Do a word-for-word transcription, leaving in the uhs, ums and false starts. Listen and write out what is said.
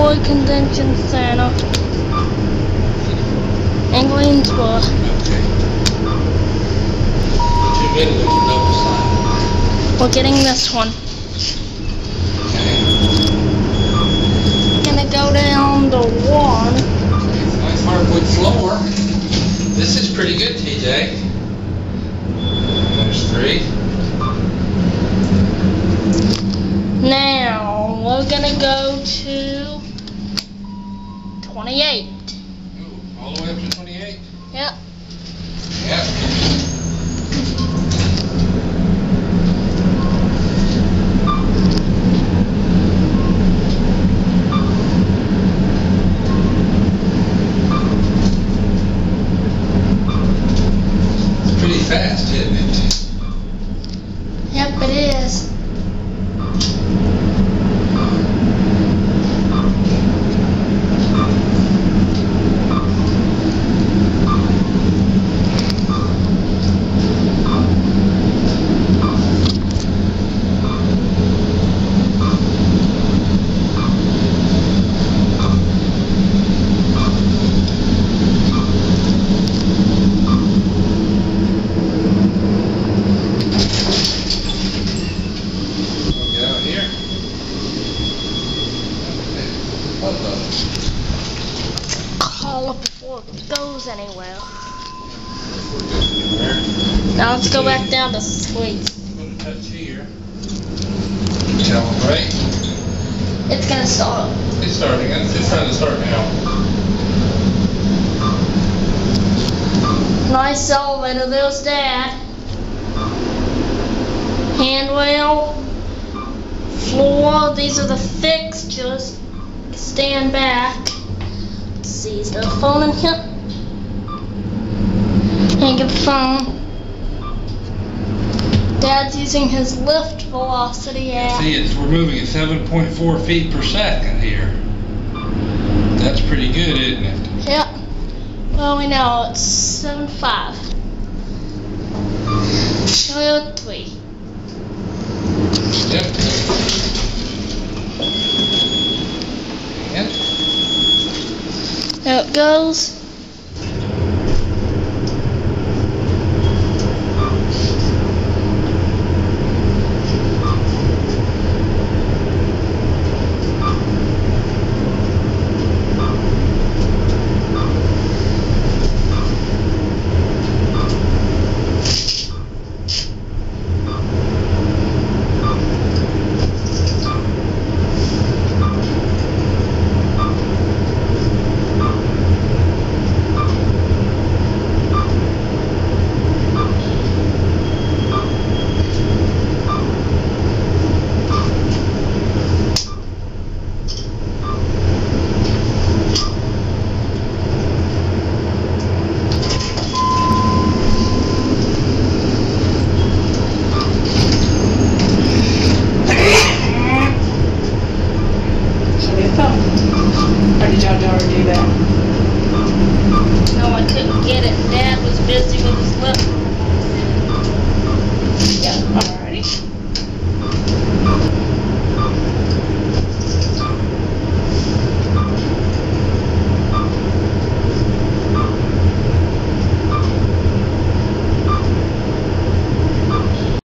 Koury Convention Center in Greensboro. Okay. Two minutes on the double side. We're getting this one. Okay. Gonna go down to one. Nice hardwood floor. This is pretty good, T J. There's three. Now we're gonna go to twenty-eight. Ooh, all the way up to twenty-eight? Yep. Yep. It's pretty fast, isn't it? Yep, it is. Call it before it goes anywhere. Now let's go back down to three. I'm going to touch here. Calibrate. It's gonna start. It's starting. It's trying to start now. Nice elevator. There's Dad. Handrail. Floor. These are the fixtures. Stand back. Let's see, is there a phone in here? Can't get the phone. Dad's using his lift velocity app. See, it's, we're moving at seven point four feet per second here. That's pretty good, isn't it? Yep. Well, we know it's seven five. Go three. Yep. And There it goes.